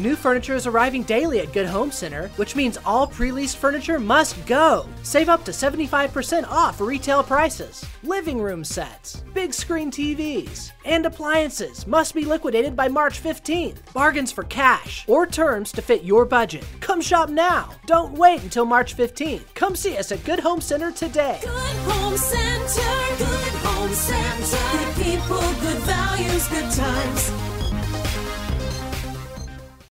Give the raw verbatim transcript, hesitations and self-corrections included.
New furniture is arriving daily at Good Home Center, which means all pre-leased furniture must go. Save up to seventy-five percent off retail prices. Living room sets, big screen T Vs, and appliances must be liquidated by March fifteenth. Bargains for cash or terms to fit your budget. Come shop now. Don't wait until March fifteenth. Come see us at Good Home Center today. Good Home Center, Good Home Center. Good people, good values, good times.